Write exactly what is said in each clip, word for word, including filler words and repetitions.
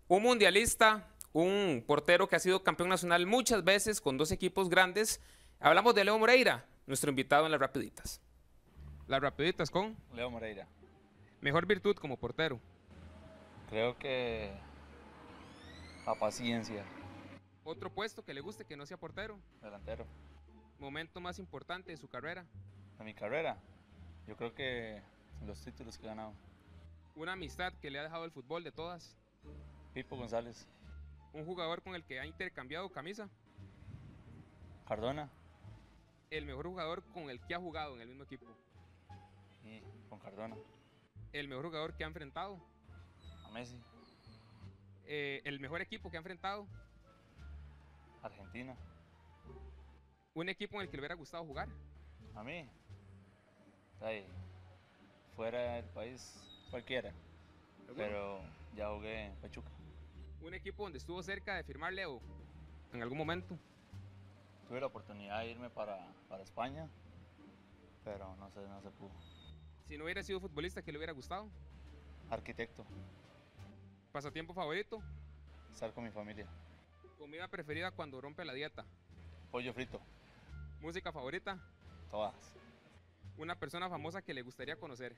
Un mundialista, un portero que ha sido campeón nacional muchas veces con dos equipos grandes. Hablamos de Leo Moreira, nuestro invitado en las Rapiditas. Las Rapiditas con Leo Moreira. mejor virtud como portero. Creo que la paciencia. Otro puesto que le guste que no sea portero. Delantero. Momento más importante de su carrera. De mi carrera, yo creo que los títulos que he ganado. Una amistad que le ha dejado el fútbol de todas. Pipo González. Un jugador con el que ha intercambiado camisa. Cardona. El mejor jugador con el que ha jugado en el mismo equipo. Y con Cardona. El mejor jugador que ha enfrentado. A Messi. Eh, el mejor equipo que ha enfrentado. Argentina. Un equipo en el que le hubiera gustado jugar. A mí. Ahí, fuera del país, cualquiera. Pero ya jugué en Pachuca. Un equipo donde estuvo cerca de firmar Leo en algún momento. Tuve la oportunidad de irme para, para España, pero no se, no se pudo. Si no hubiera sido futbolista, ¿qué le hubiera gustado? Arquitecto. Pasatiempo favorito. Estar con mi familia. Comida preferida cuando rompe la dieta. Pollo frito. Música favorita. Todas. Una persona famosa que le gustaría conocer.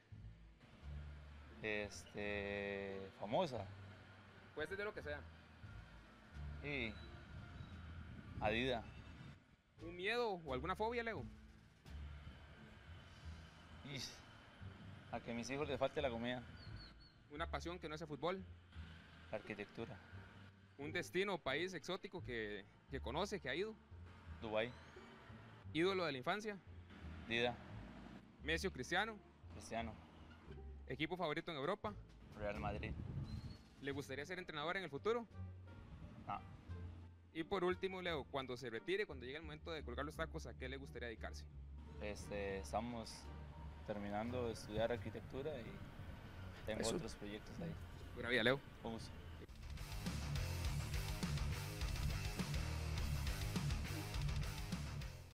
Este. Famosa. Puede ser de lo que sea. Y. Adidas. ¿Un miedo o alguna fobia, Leo? Y. A que a mis hijos les falte la comida. Una pasión que no sea fútbol. La arquitectura. Un destino o país exótico que, que conoce, que ha ido. Dubái. Ídolo de la infancia. Dida. Messi o Cristiano. Cristiano. Equipo favorito en Europa. Real Madrid. ¿Le gustaría ser entrenador en el futuro? No. Y por último, Leo, cuando se retire, cuando llegue el momento de colgar los tacos, ¿a qué le gustaría dedicarse? Este, estamos terminando de estudiar arquitectura y tengo Eso. otros proyectos ahí. Buena vida, Leo. Con gusto.